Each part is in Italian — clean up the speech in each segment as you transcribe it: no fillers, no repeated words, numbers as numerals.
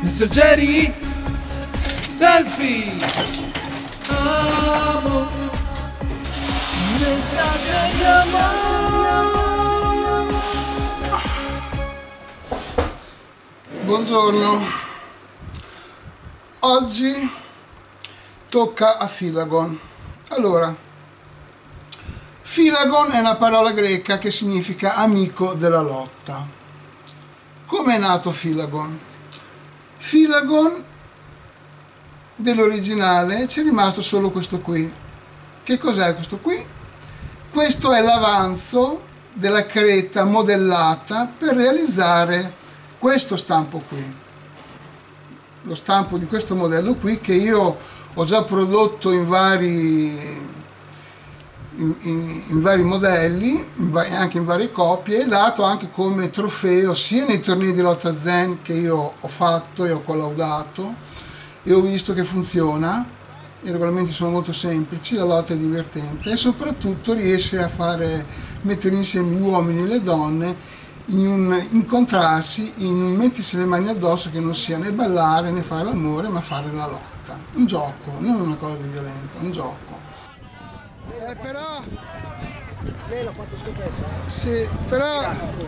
Messaggeri selfie. Amo. Messaggeri amore. Buongiorno. Oggi tocca a Philagon. Allora, Philagon è una parola greca che significa amico della lotta. Come è nato Philagon? Philagon, dell'originale c'è rimasto solo questo qui. Che cos'è questo qui? Questo è l'avanzo della creta modellata per realizzare questo stampo qui. Lo stampo di questo modello qui, che io ho già prodotto in vari modelli, anche in varie copie, e dato anche come trofeo sia nei tornei di lotta zen che io ho fatto e ho collaudato e ho visto che funziona. I regolamenti sono molto semplici, la lotta è divertente e soprattutto riesce a mettere insieme gli uomini e le donne in un incontrarsi, in un mettersi le mani addosso, che non sia né ballare né fare l'amore, ma fare la lotta. Un gioco, non una cosa di violenza, un gioco. Però lei l'ha fatto scoperta? Sì, però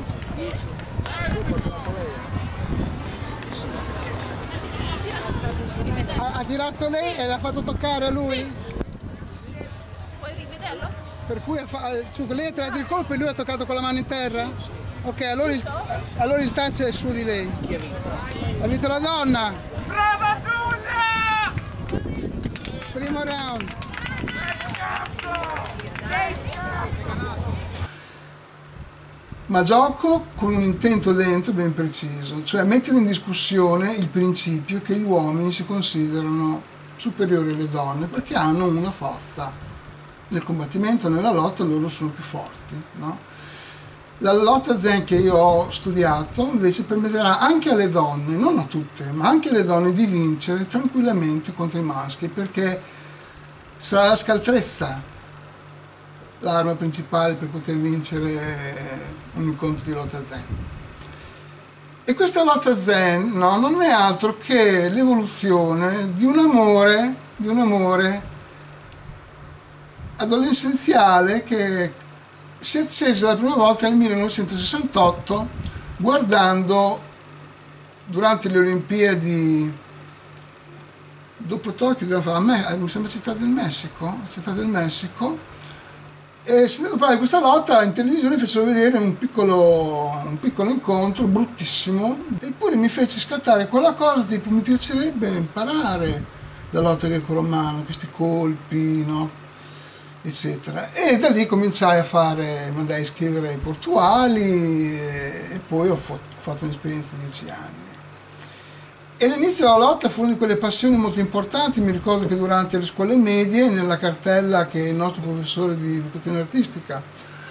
ha tirato lei e l'ha fatto toccare a lui? Puoi rivederlo? Per cui cioè, lei ha tirato il colpo e lui ha toccato con la mano in terra? Ok, allora il touch è su di lei. Chi ha vinto? Ha vinto la donna! Brava Giulia! Primo round. Ma gioco con un intento dentro ben preciso, cioè mettere in discussione il principio che gli uomini si considerano superiori alle donne perché hanno una forza. Nel combattimento, nella lotta, loro sono più forti, no? La lotta zen che io ho studiato invece permetterà anche alle donne, non a tutte, ma anche alle donne di vincere tranquillamente contro i maschi, perché sarà la scaltrezza l'arma principale per poter vincere un incontro di lotta zen. E questa lotta zen, no, non è altro che l'evoluzione di un amore adolescenziale che si è accesa la prima volta nel 1968 guardando durante le Olimpiadi dopo Tokyo, mi sembra Città del Messico, e sentendo parlare di questa lotta in televisione fecero vedere un piccolo incontro bruttissimo, eppure mi fece scattare quella cosa tipo mi piacerebbe imparare la lotta greco-romana, questi colpi, no? Eccetera. E da lì cominciai mandai a iscrivere ai portuali e poi ho fatto un'esperienza di 10 anni. E l'inizio della lotta fu una di quelle passioni molto importanti. Mi ricordo che durante le scuole medie, nella cartella che il nostro professore di educazione artistica,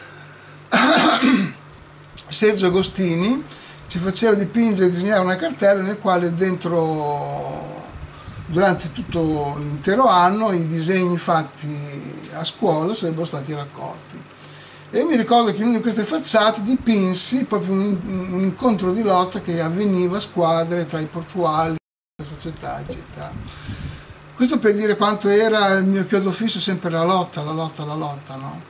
Sergio Agostini, ci faceva dipingere e disegnare una cartella nel quale dentro, durante tutto l'intero anno, i disegni fatti a scuola sarebbero stati raccolti. E io mi ricordo che in una di queste facciate dipinsi proprio un incontro di lotta che avveniva a squadre tra i portuali, la società, eccetera. Questo per dire quanto era il mio chiodo fisso sempre la lotta, no?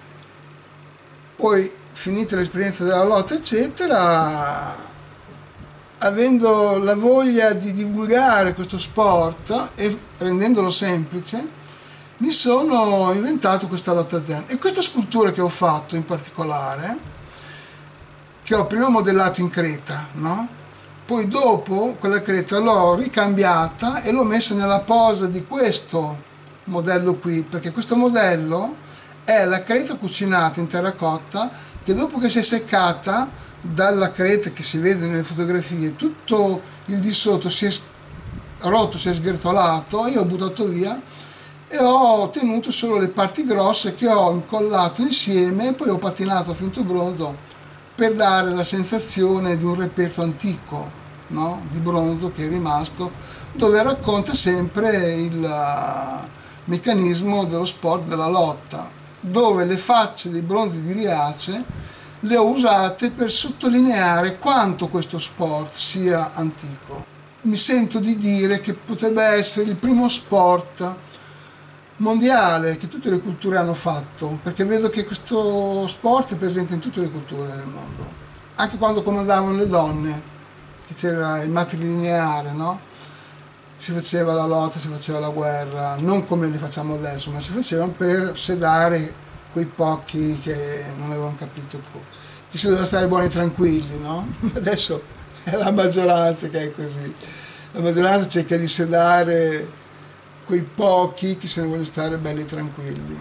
Poi, finita l'esperienza della lotta, eccetera, avendo la voglia di divulgare questo sport e rendendolo semplice, mi sono inventato questa lotta zen. E questa scultura che ho fatto in particolare, che ho prima modellato in creta, no? Poi dopo quella creta l'ho ricambiata e l'ho messa nella posa di questo modello qui, perché questo modello è la creta cucinata in terracotta che dopo che si è seccata dalla creta che si vede nelle fotografie, tutto il di sotto si è rotto, si è sgretolato, io ho buttato via e ho tenuto solo le parti grosse che ho incollato insieme e poi ho patinato a finto bronzo per dare la sensazione di un reperto antico, no? Di bronzo che è rimasto, dove racconta sempre il meccanismo dello sport della lotta, dove le facce dei bronzi di Riace le ho usate per sottolineare quanto questo sport sia antico. mi sento di dire che potrebbe essere il primo sport mondiale che tutte le culture hanno fatto, perché vedo che questo sport è presente in tutte le culture del mondo, anche quando comandavano le donne, che c'era il matrilineare, no? Si faceva la lotta, si faceva la guerra, non come le facciamo adesso, ma si facevano per sedare quei pochi che non avevano capito che si doveva stare buoni e tranquilli, no? Adesso è la maggioranza che è così, la maggioranza cerca di sedare quei pochi che se ne vogliono stare belli e tranquilli,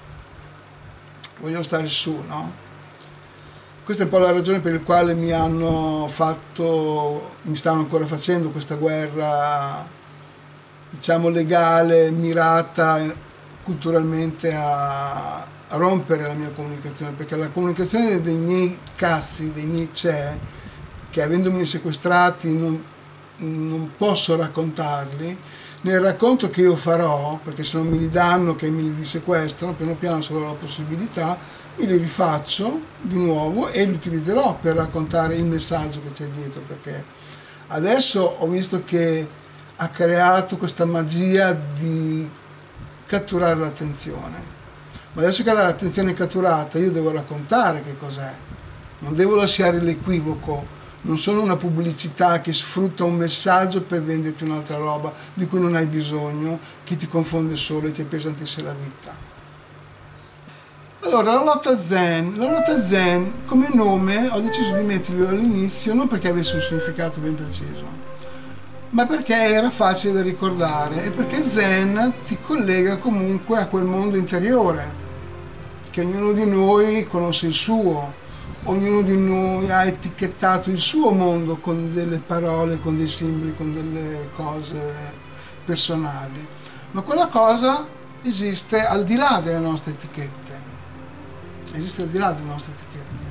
vogliono stare su, no? Questa è un po' la ragione per la quale mi stanno ancora facendo questa guerra, diciamo legale, mirata culturalmente a rompere la mia comunicazione, perché la comunicazione dei miei cazzi, dei miei che avendomi sequestrati non posso raccontarli. Nel racconto che io farò, perché se non me li danno, che me li dissequestrano, piano piano se avrò la possibilità, me li rifaccio di nuovo e li utilizzerò per raccontare il messaggio che c'è dietro, perché adesso ho visto che ha creato questa magia di catturare l'attenzione. Ma adesso che l'attenzione è catturata, io devo raccontare che cos'è, non devo lasciare l'equivoco. Non sono una pubblicità che sfrutta un messaggio per venderti un'altra roba di cui non hai bisogno, che ti confonde solo e ti appesantisce la vita. Allora, la lotta zen come nome ho deciso di metterlo all'inizio non perché avesse un significato ben preciso, ma perché era facile da ricordare e perché zen ti collega comunque a quel mondo interiore, che ognuno di noi conosce il suo. Ognuno di noi ha etichettato il suo mondo con delle parole, con dei simboli, con delle cose personali. Ma quella cosa esiste al di là delle nostre etichette. Esiste al di là delle nostre etichette.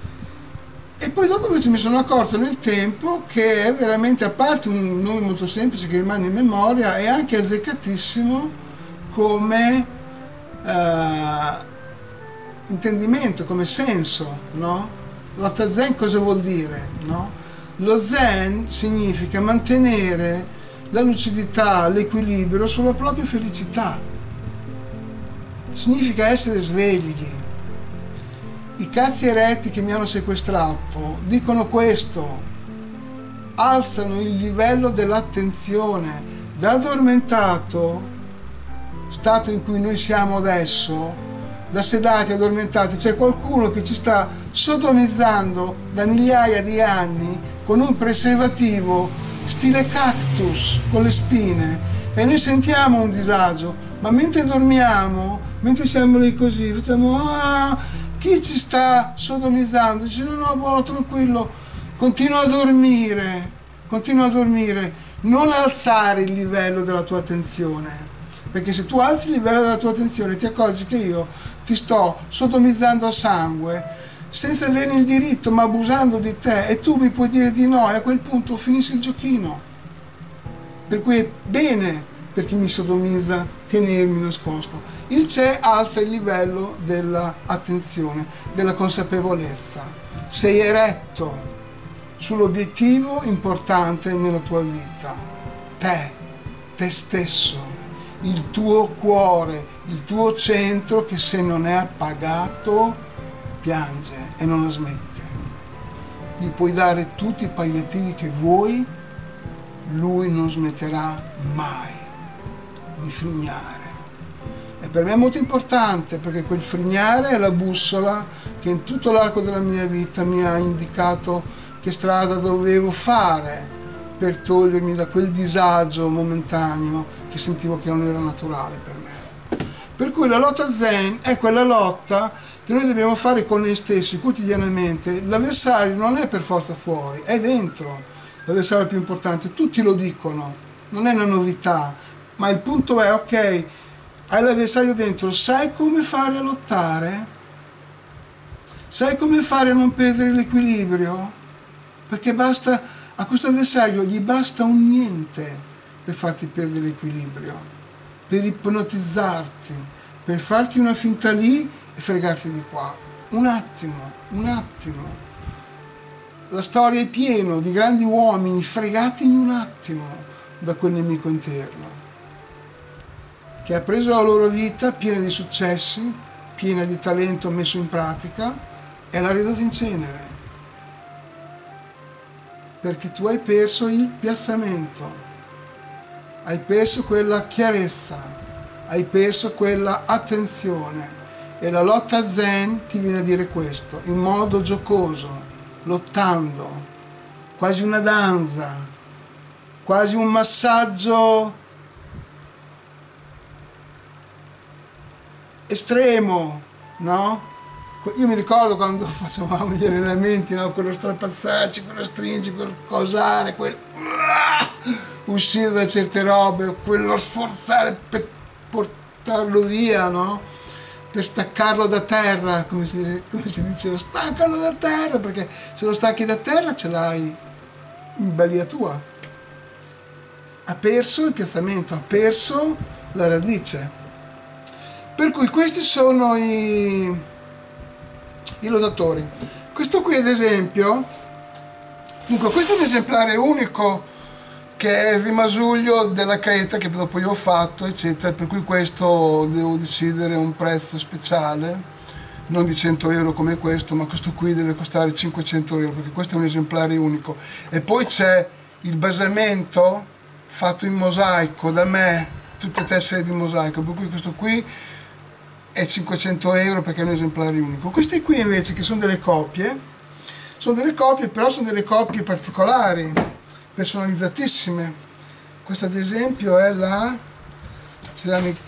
E poi dopo invece mi sono accorto nel tempo che è veramente, a parte un nome molto semplice che rimane in memoria, è anche azzeccatissimo come intendimento, come senso, no? Lotta zen cosa vuol dire, no? Lo zen significa mantenere la lucidità, l'equilibrio sulla propria felicità. Significa essere svegli. I cazzi eretti che mi hanno sequestrato dicono questo, alzano il livello dell'attenzione da addormentato, stato in cui noi siamo adesso, da sedati, addormentati, c'è qualcuno che ci sta sodomizzando da migliaia di anni con un preservativo stile cactus con le spine e noi sentiamo un disagio, ma mentre dormiamo, mentre siamo lì così, facciamo chi ci sta sodomizzando? Dice no, buono, tranquillo, continua a dormire, non alzare il livello della tua attenzione, perché se tu alzi il livello della tua attenzione ti accorgi che io ti sto sodomizzando a sangue senza avere il diritto, ma abusando di te, e tu mi puoi dire di no e a quel punto finisce il giochino. Per cui è bene per chi mi sodomizza tenermi nascosto. Il c'è alza il livello dell'attenzione, della consapevolezza. Sei eretto sull'obiettivo importante nella tua vita, te stesso, il tuo cuore, il tuo centro che se non è appagato piange e non la smette. Gli puoi dare tutti i palliativi che vuoi, lui non smetterà mai di frignare. E per me è molto importante perché quel frignare è la bussola che in tutto l'arco della mia vita mi ha indicato che strada dovevo fare per togliermi da quel disagio momentaneo che sentivo che non era naturale per me. Per cui la lotta zen è quella lotta che noi dobbiamo fare con noi stessi quotidianamente. L'avversario non è per forza fuori, è dentro l'avversario più importante, tutti lo dicono, non è una novità, ma il punto è, ok, hai l'avversario dentro, sai come fare a lottare? Sai come fare a non perdere l'equilibrio? Perché basta, a questo avversario gli basta un niente per farti perdere l'equilibrio, per ipnotizzarti, per farti una finta lì e fregarti di qua. Un attimo. la storia è piena di grandi uomini fregati in un attimo da quel nemico interno, che ha preso la loro vita piena di successi, piena di talento messo in pratica, e l'ha ridotta in cenere. Perché tu hai perso il piazzamento, hai perso quella chiarezza, hai perso quella attenzione. E la lotta zen ti viene a dire questo, in modo giocoso, lottando, quasi una danza, quasi un massaggio estremo, no? Io mi ricordo quando facevamo gli allenamenti, no? Quello strapazzarci, quello stringi, quel cosare, quel uscire da certe robe, quello sforzare per portarlo via, no? Per staccarlo da terra, come si diceva, staccalo da terra, perché se lo stacchi da terra ce l'hai in balia tua. Ha perso il piazzamento, ha perso la radice. Per cui questi sono i lottatori. Questo qui ad esempio, dunque questo è un esemplare unico che è il rimasuglio della creta che dopo io ho fatto, eccetera, per cui questo devo decidere un prezzo speciale, non di 100 euro come questo, ma questo qui deve costare 500 euro, perché questo è un esemplare unico. E poi c'è il basamento fatto in mosaico da me, tutte tessere di mosaico, per cui questo qui è 500 euro perché è un esemplare unico. Questi qui invece, che sono delle copie, però sono delle copie particolari, personalizzatissime. Questa ad esempio è la ceramica.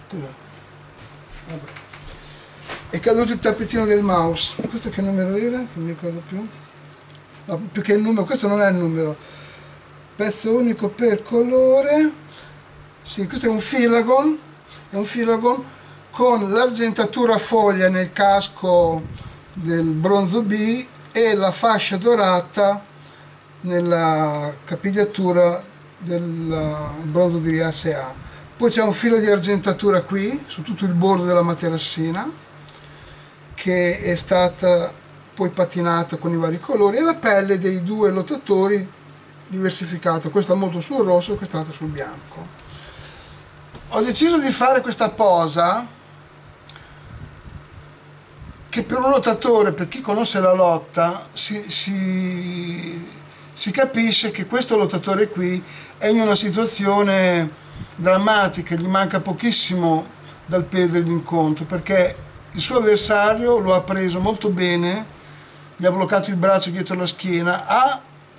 È caduto il tappetino del mouse. Questo che numero era? Non mi ricordo più. No, più che il numero, questo non è il numero. Pezzo unico per colore. Sì, questo è un filagon con l'argentatura a foglia nel casco del bronzo B e la fascia dorata nella capigliatura del bronzo di Riace A. Poi c'è un filo di argentatura qui su tutto il bordo della materassina, che è stata poi patinata con i vari colori, e la pelle dei due lottatori diversificata, questa molto sul rosso e quest'altra sul bianco. Ho deciso di fare questa posa che per un lottatore, per chi conosce la lotta, si capisce che questo lottatore qui è in una situazione drammatica, gli manca pochissimo dal perdere l'incontro, perché il suo avversario lo ha preso molto bene, gli ha bloccato il braccio dietro la schiena, ha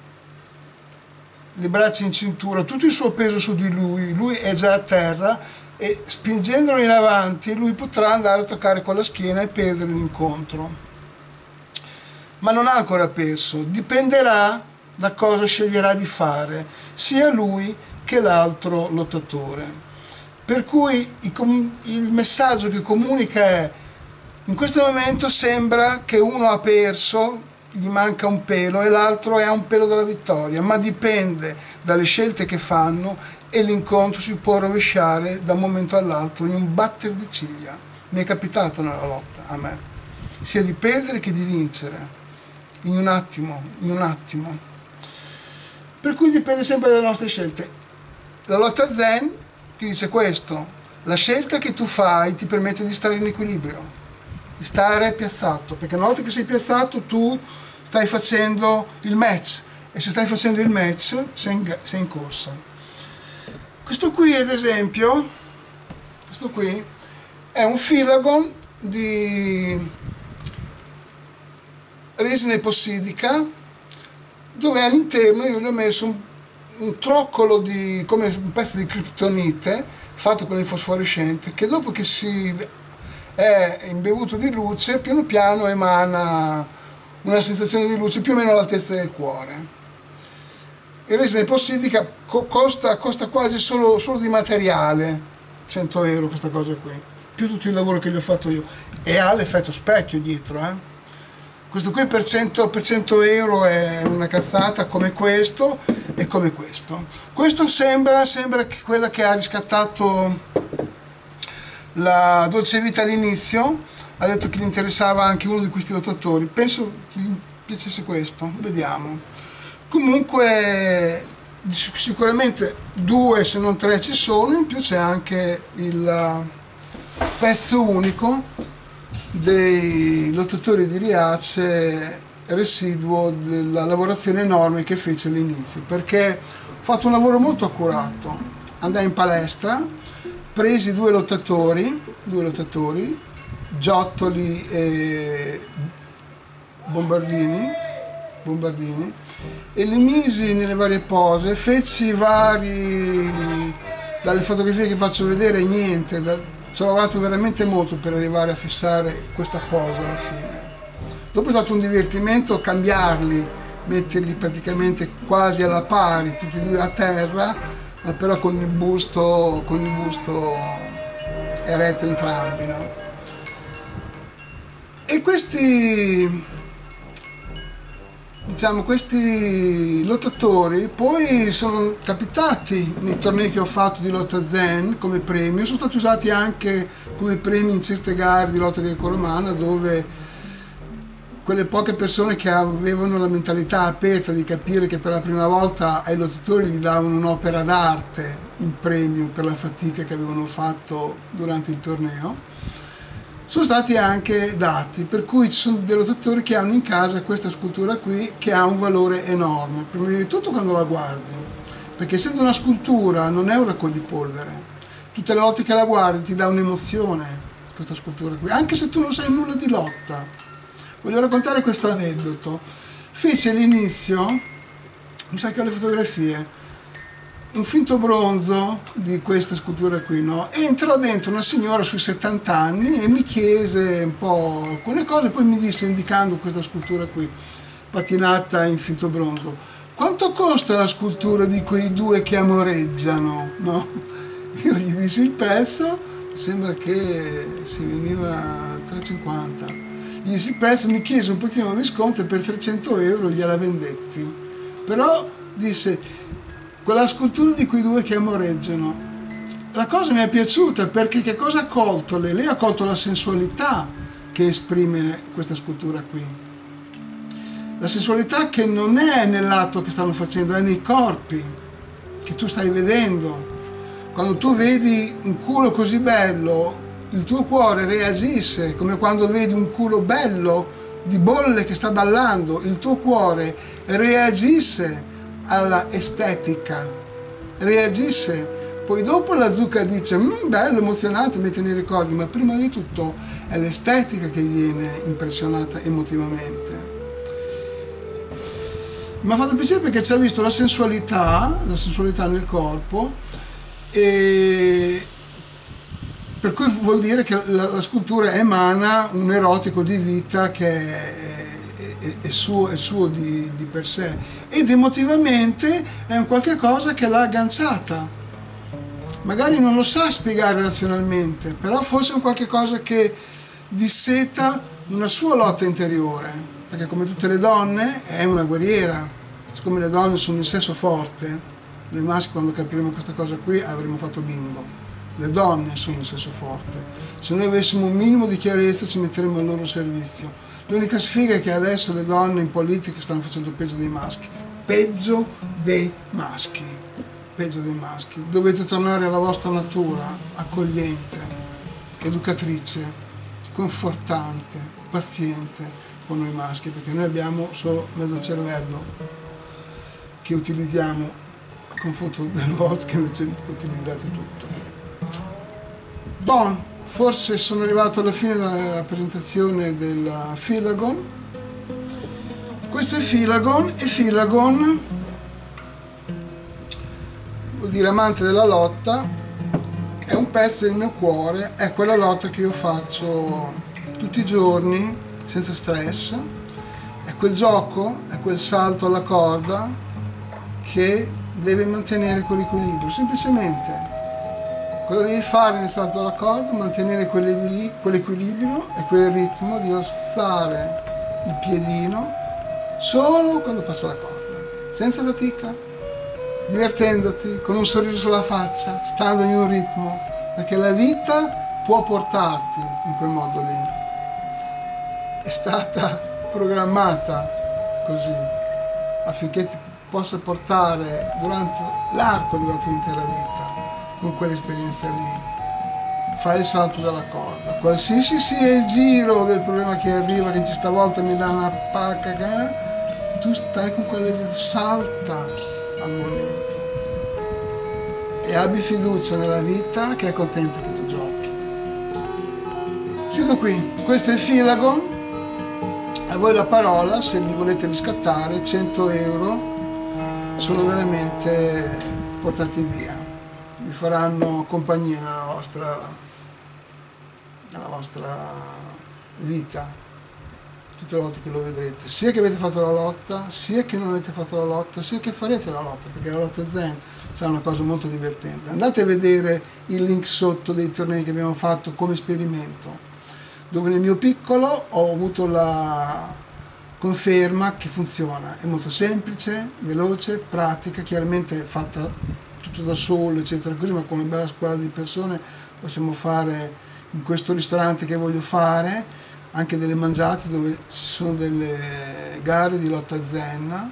le braccia in cintura, tutto il suo peso su di lui è già a terra, e spingendolo in avanti lui potrà andare a toccare con la schiena e perdere l'incontro. Ma non ha ancora perso, dipenderà da cosa sceglierà di fare sia lui che l'altro lottatore. Per cui il messaggio che comunica è: in questo momento sembra che uno ha perso, gli manca un pelo, e l'altro è a un pelo dalla vittoria, ma dipende dalle scelte che fanno, e l'incontro si può rovesciare da un momento all'altro in un batter di ciglia. Mi è capitato nella lotta, a me, sia di perdere che di vincere, in un attimo. Per cui dipende sempre dalle nostre scelte. La lotta zen ti dice questo: la scelta che tu fai ti permette di stare in equilibrio, di stare piazzato, perché una volta che sei piazzato tu stai facendo il match, e se stai facendo il match sei in corsa. Questo qui ad esempio, questo qui è un filagon di resina epossidica, dove all'interno io gli ho messo un troccolo di, come un pezzo di criptonite fatto con il fosforescente, che dopo che si è imbevuto di luce piano piano emana una sensazione di luce più o meno all'altezza del cuore. Il resina epossidica costa quasi solo di materiale 100 euro, questa cosa qui, più tutto il lavoro che gli ho fatto io, e ha l'effetto specchio dietro, Questo qui per 100 euro è una cazzata, come questo e come questo. Questo sembra che quella che ha riscattato la Dolce Vita all'inizio, ha detto che gli interessava anche uno di questi lottatori. Penso piacesse questo, vediamo. Comunque sicuramente 2 se non 3 ci sono, in più c'è anche il pezzo unico dei lottatori di Riace, residuo della lavorazione enorme che fece all'inizio, perché ho fatto un lavoro molto accurato. Andai in palestra, presi due lottatori, Giottoli e Bombardini, e li misi nelle varie pose, feci dalle fotografie che faccio vedere niente, ci ho lavorato veramente molto per arrivare a fissare questa posa alla fine. Dopo è stato un divertimento cambiarli, metterli praticamente quasi alla pari, tutti e due a terra, ma però con il busto eretto entrambi, no? E questi lottatori poi sono capitati nei tornei che ho fatto di lotta zen come premio, sono stati usati anche come premi in certe gare di lotta greco-romana, dove quelle poche persone che avevano la mentalità aperta di capire che per la prima volta ai lottatori gli davano un'opera d'arte in premio per la fatica che avevano fatto durante il torneo, sono stati anche dati, per cui ci sono dei lottatori che hanno in casa questa scultura qui che ha un valore enorme, prima di tutto quando la guardi, perché essendo una scultura non è un raccogli-polvere, tutte le volte che la guardi ti dà un'emozione questa scultura qui, anche se tu non sai nulla di lotta. Voglio raccontare questo aneddoto. Fece all'inizio, mi sa che ho le fotografie, un finto bronzo di questa scultura qui, no? Entrò dentro una signora sui 70 anni e mi chiese un po' alcune cose, poi mi disse, indicando questa scultura qui, patinata in finto bronzo, quanto costa la scultura di quei due che amoreggiano, no? Io gli dissi il prezzo, mi sembra che si veniva 3,50. Gli dissi il prezzo, mi chiese un pochino di sconto e per 300 euro gliela vendetti. Però disse, quella scultura di quei due che amoreggiano, la cosa mi è piaciuta perché che cosa ha colto lei? Lei ha colto la sensualità che esprime questa scultura qui. La sensualità che non è nell'atto che stanno facendo, è nei corpi che tu stai vedendo. Quando tu vedi un culo così bello, il tuo cuore reagisce, come quando vedi un culo bello di bolle che sta ballando, il tuo cuore reagisce alla estetica, reagisce. Poi dopo la zucca dice bello, emozionante, mette nei ricordi, ma prima di tutto è l'estetica che viene impressionata emotivamente. Mi ha fatto piacere perché ci ha visto la sensualità nel corpo, e per cui vuol dire che la scultura emana un erotico di vita che è suo di per sé, ed emotivamente è un qualche cosa che l'ha agganciata. Magari non lo sa spiegare razionalmente, però forse è un qualche cosa che disseta una sua lotta interiore, perché come tutte le donne è una guerriera. Siccome le donne sono il sesso forte, noi maschi, quando capiremo questa cosa qui avremo fatto bingo. Le donne sono il sesso forte. Se noi avessimo un minimo di chiarezza ci metteremo al loro servizio. L'unica sfiga è che adesso le donne in politica stanno facendo peggio dei maschi. Peggio dei maschi. Peggio dei maschi. Dovete tornare alla vostra natura accogliente, educatrice, confortante, paziente con noi maschi, perché noi abbiamo solo mezzo cervello che utilizziamo a confronto del vostro, che invece utilizzate tutto. Bon, forse sono arrivato alla fine della presentazione del Filagon. Questo è Filagon, e Filagon vuol dire amante della lotta, è un pezzo del mio cuore, è quella lotta che io faccio tutti i giorni senza stress, è quel gioco, è quel salto alla corda che deve mantenere quell'equilibrio, semplicemente. Cosa devi fare nel salto alla corda? Mantenere quell'equilibrio e quel ritmo di alzare il piedino solo quando passa la corda, senza fatica, divertendoti, con un sorriso sulla faccia, stando in un ritmo, perché la vita può portarti in quel modo lì. È stata programmata così, affinché ti possa portare durante l'arco della tua intera vita con quell'esperienza lì. Fai il salto della corda, qualsiasi sia il giro del problema che arriva, che stavolta mi dà una pacca, tu stai con quella, salta al momento e abbi fiducia nella vita che è contenta che tu giochi. Chiudo qui, questo è il Filagon, a voi la parola, se li volete riscattare, 100 euro sono veramente portati via, vi faranno compagnia nella vostra vita tutte le volte che lo vedrete, sia che avete fatto la lotta, sia che non avete fatto la lotta, sia che farete la lotta, perché la lotta Zen sarà una cosa molto divertente. Andate a vedere il link sotto dei tornei che abbiamo fatto come esperimento, dove nel mio piccolo ho avuto la conferma che funziona, è molto semplice, veloce, pratica, chiaramente fatta tutto da solo eccetera così, ma con una bella squadra di persone possiamo fare in questo ristorante che voglio fare anche delle mangiate dove ci sono delle gare di lotta zen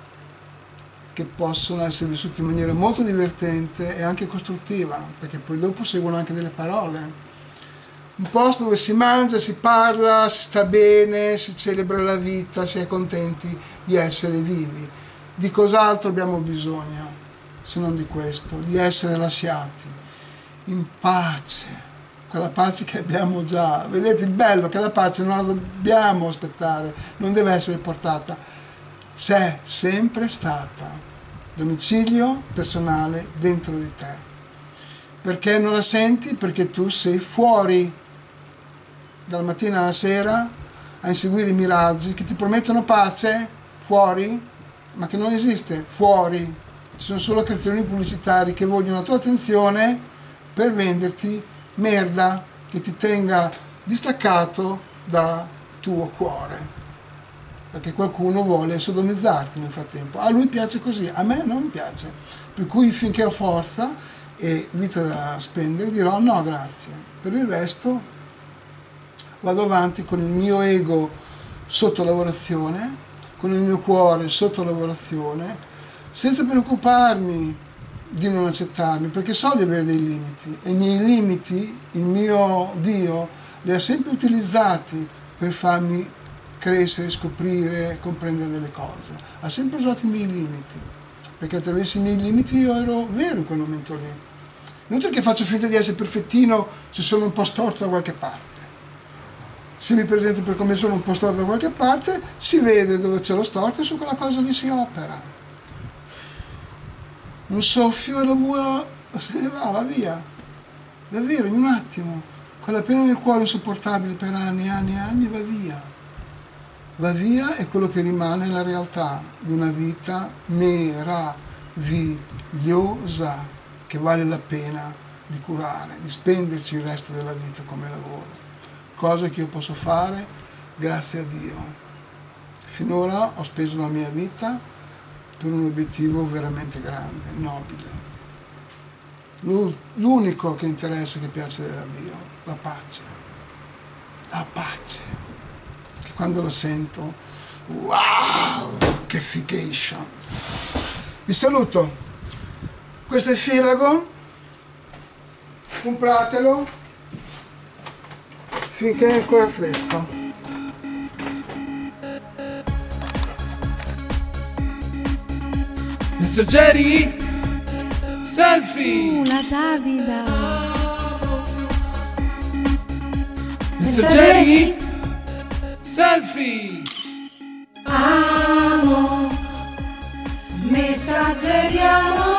che possono essere vissute in maniera molto divertente e anche costruttiva, perché poi dopo seguono anche delle parole. Un posto dove si mangia, si parla, si sta bene, si celebra la vita, si è contenti di essere vivi. Di cos'altro abbiamo bisogno, se non di questo? Di essere lasciati in pace, quella pace che abbiamo già. Vedete il bello che la pace non la dobbiamo aspettare, non deve essere portata, c'è sempre stata, domicilio personale dentro di te. Perché non la senti? Perché tu sei fuori dalla mattina alla sera a inseguire i miraggi che ti promettono pace, fuori, ma che non esiste, fuori. Ci sono solo cartelloni pubblicitari che vogliono la tua attenzione per venderti merda che ti tenga distaccato dal tuo cuore, perché qualcuno vuole sodomizzarti nel frattempo. A lui piace così, a me non piace, per cui finché ho forza e vita da spendere dirò no grazie. Per il resto vado avanti con il mio ego sotto lavorazione, con il mio cuore sotto lavorazione, senza preoccuparmi di non accettarmi, perché so di avere dei limiti e i miei limiti, il mio Dio li ha sempre utilizzati per farmi crescere, scoprire, comprendere delle cose. Ha sempre usato i miei limiti, perché attraverso i miei limiti io ero vero in quel momento lì. Inutile che faccio finta di essere perfettino se sono un po' storto da qualche parte. Se mi presento per come sono un po' storto da qualche parte, si vede dove c'è lo storto e su quella cosa lì si opera. Un soffio e la bua se ne va via. Davvero, in un attimo. Quella pena nel cuore insopportabile per anni e anni e anni va via. Va via e quello che rimane è la realtà di una vita meravigliosa che vale la pena di curare, di spenderci il resto della vita come lavoro. Cosa che io posso fare grazie a Dio. Finora ho speso la mia vita per un obiettivo veramente grande, nobile. L'unico che interessa, che piace a Dio, la pace. La pace. Che quando lo sento, wow, che fication. Vi saluto. Questo è Filagon. Compratelo finché è ancora fresco. Mr. Jerry, selfie. Una Davida. Mr. Jerry, selfie. Amo, messaggeriamo